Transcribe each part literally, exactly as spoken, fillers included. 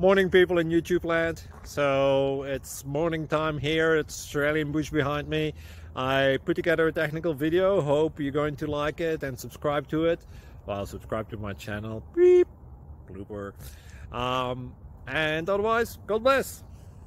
Morning people in YouTube land. So it's morning time here. It's Australian bush behind me. I put together a technical video. Hope you're going to like it and subscribe to it. Well, subscribe to my channel. Beep. Blooper. Um, and otherwise, God bless.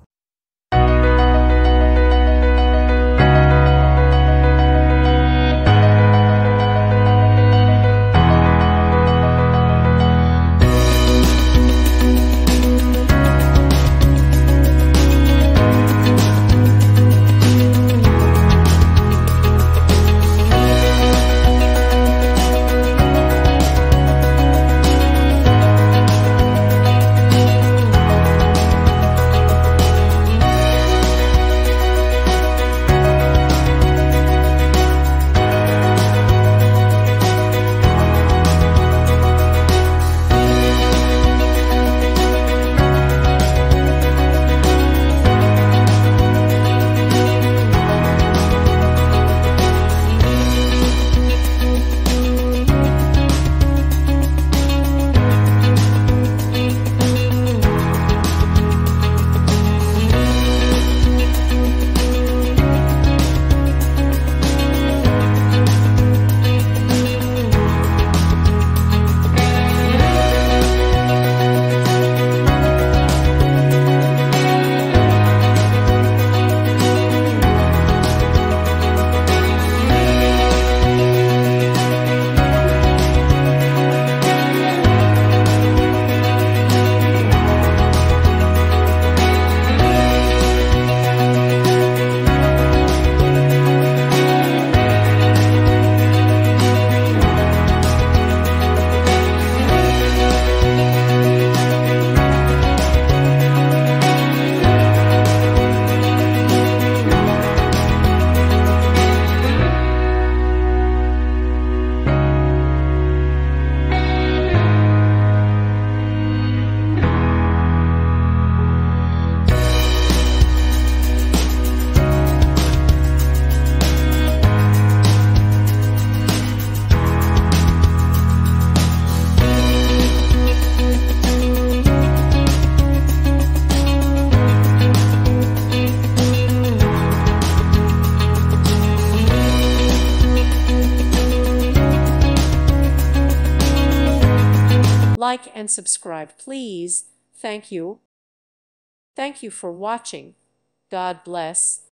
Like and subscribe, please. Thank you. Thank you for watching. God bless.